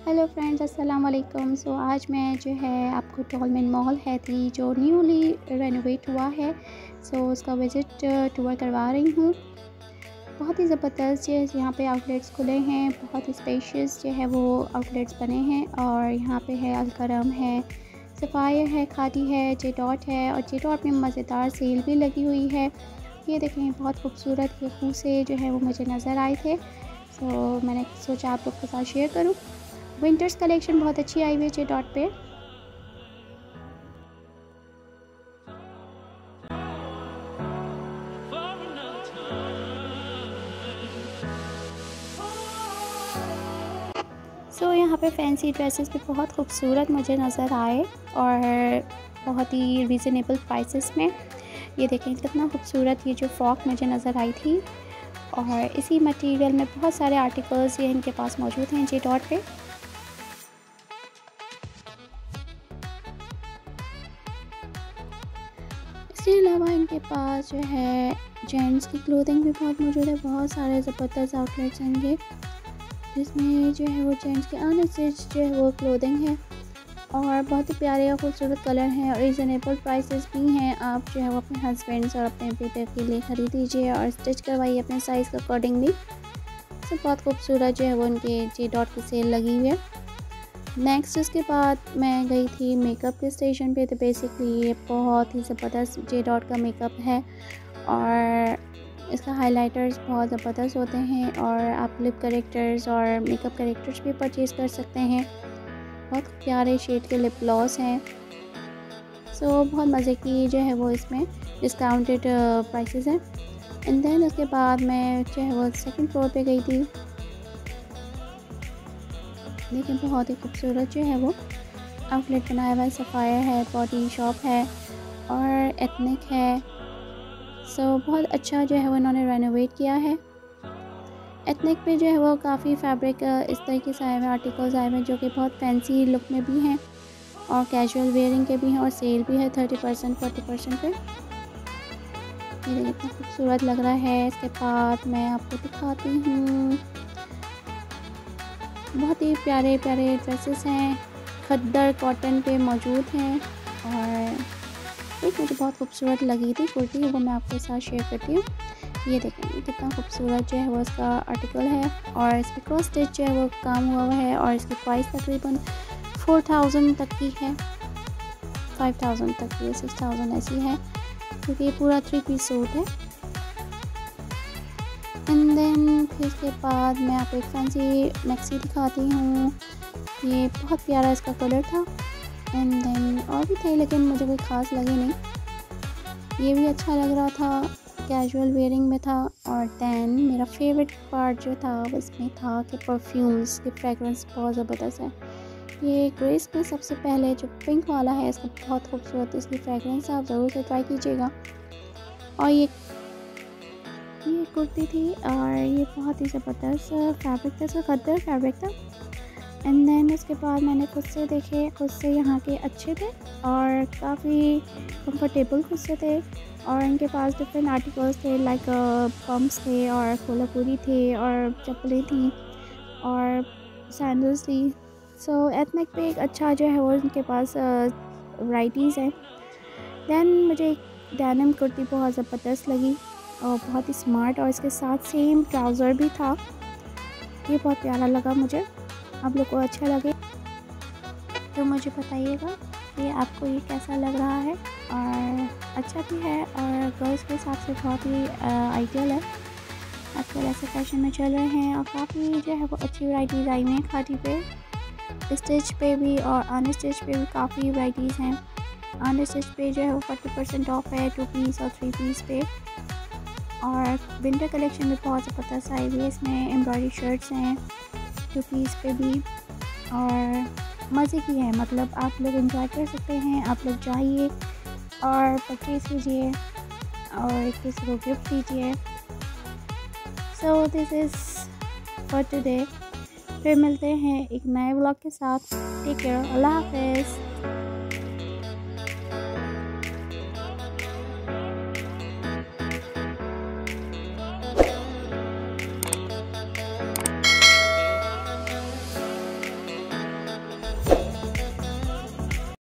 Hello friends, अस्सलाम वालेकुम। आज मैं जो है आपको टोलमेन मॉल है थी जो न्यूली रेनोवेट हुआ है, उसका विज़िट टूर करवा रही हूँ। बहुत ही ज़बरदस्त जो है यहाँ पे आउटलेट्स खुले हैं, बहुत ही स्पेशियस जो है वो आउटलेट्स बने हैं। और यहाँ पे है अलकरम है, सफ़ायर है, खादी है, जे डॉट है, और जे डॉट में मज़ेदार सेल भी लगी हुई है। ये देखें, बहुत खूबसूरत ये खूसे जो है वो मुझे नज़र आए थे, मैंने सोचा आप लोग के साथ शेयर करूँ। विंटर्स कलेक्शन बहुत अच्छी आई हुई है जे डॉट पे। यहाँ पे फैंसी ड्रेसेस भी बहुत खूबसूरत मुझे नज़र आए और बहुत ही रीज़नेबल प्राइसेस में। ये देखें कितना खूबसूरत ये जो फ्रॉक मुझे नज़र आई थी, और इसी मटेरियल में बहुत सारे आर्टिकल्स ये इनके पास मौजूद हैं जे डॉट पे। इसके अलावा इनके पास जो है जेंट्स की क्लोथिंग भी बहुत मौजूद है। बहुत सारे ज़बरदस्त आउटलेट्स हैं इनके, जिसमें जो है वो जेंट्स के अनस्टिच जो है वो क्लोथिंग है, और बहुत ही प्यारे और खूबसूरत कलर हैं और रीज़नेबल प्राइसेस भी हैं। आप जो है वो अपने हस्बैंड्स और अपने बेटे के लिए ख़रीद लीजिए और स्टिच करवाइए अपने साइज़ के अकॉर्डिंग भी। बहुत खूबसूरत जो है वो उनके जे डॉट की सेल लगी हुई है। नेक्स्ट उसके बाद मैं गई थी मेकअप के स्टेशन पे। तो बेसिकली ये बहुत ही ज़बरदस्त जे डॉट का मेकअप है, और इसका हाइलाइटर्स बहुत ज़बरदस्त होते हैं, और आप लिप करेक्टर्स और मेकअप करेक्टर्स भी परचेज़ कर सकते हैं। बहुत प्यारे शेड के लिप ग्लॉस हैं। बहुत मज़े की जो है वो इसमें डिस्काउंटेड प्राइसेस हैं। एंड देन उसके बाद मैं जो है वो सेकंड फ्लोर पे गई थी। देखिए, बहुत ही खूबसूरत जो है वो आउटलेट बनाया हुआ है। सफ़ायर है, बॉडी शॉप है और एथनिक है। बहुत अच्छा जो है वो इन्होंने रेनोवेट किया है। एथनिक पे जो है वो काफ़ी फैब्रिक इस तरीके से आए हुए आर्टिकल्स आए हुए हैं जो कि बहुत फैंसी लुक में भी हैं और कैजुअल वेयरिंग के भी हैं, और सेल भी है 30% 40% पे। ये देखिए कितना खूबसूरत लग रहा है। इसके बाद मैं आपको दिखाती हूँ, बहुत ही प्यारे प्यारे ड्रेसेस हैं, खद्दर कॉटन पे मौजूद हैं। और एक मुझे बहुत खूबसूरत लगी थी कुर्ती, वो मैं आपके साथ शेयर करती हूँ। ये देखें कितना खूबसूरत जो है वो इसका आर्टिकल है, और इस पर क्रॉस स्टिच जो है वो काम हुआ हुआ है, और इसकी प्राइस तकरीबन 4000 तक की है, 5000 तक की है, 6000 ऐसी है, क्योंकि ये पूरा 3 पीस सूट है। एंड देन फिर इसके बाद मैं आपको एक फैंसी मैक्सी दिखाती हूँ। ये बहुत प्यारा इसका कलर था। एंड देन और भी थे, लेकिन मुझे कोई ख़ास लगे नहीं। ये भी अच्छा लग रहा था, कैजुअल वेयरिंग में था। और दैन मेरा फेवरेट पार्ट जो था उसमें था कि परफ्यूम्स की फ्रेगरेंस बहुत ज़बरदस्त है। ये ग्रेस में सबसे पहले जो पिंक वाला है, इसका बहुत खूबसूरत इसकी फ्रेगरेंस, आप ज़रूर से ट्राई कीजिएगा। और ये कुर्ती थी, और ये बहुत ही ज़बरदस्त फैब्रिक था, इसका खद्दर फैब्रिक था। एंड देन उसके बाद मैंने खुद से देखे, खुद से यहाँ के अच्छे थे और काफ़ी कंफर्टेबल खुद से थे, और इनके पास डिफरेंट आर्टिकल्स थे, लाइक पम्प्स थे और कोलापुरी थे और चप्पलें थी और सैंडल्स थी। एथनिक पे एक अच्छा जो है वो इनके पास वैराइटीज़ हैं। दैन मुझे एक डेनिम कुर्ती बहुत ज़बरदस्त लगी और बहुत ही स्मार्ट, और इसके साथ सेम ट्राउज़र भी था। ये बहुत प्यारा लगा मुझे। आप लोग को अच्छा लगे तो मुझे बताइएगा कि आपको ये कैसा लग रहा है, और अच्छा भी है और गर्ल्स के हिसाब से बहुत ही आइडियल है। आजकल ऐसे फैशन में चल रहे हैं, और काफ़ी जो है वो अच्छी वैराइटीज़ आई हुई हैं खादी पे, स्टिच पे भी और अनस्टिच पे भी काफ़ी वैराइटीज़ हैं। अनस्टिच पे जो है वो 40% ऑफ है 2 पीस और 3 पीस पे। और विंटर कलेक्शन भी बहुत ज़बरदस्त आई हुई है, इसमें एम्ब्रॉयडरी शर्ट्स हैं 2 पीस पे भी, और मज़े की है। मतलब आप लोग एंजॉय कर सकते हैं। आप लोग जाइए और परचेज़ कीजिए और एक किसी को गिफ्ट दीजिए। This is for today. फिर मिलते हैं एक नए व्लॉग के साथ। टेक केयर, अल्लाह हाफ़िज़।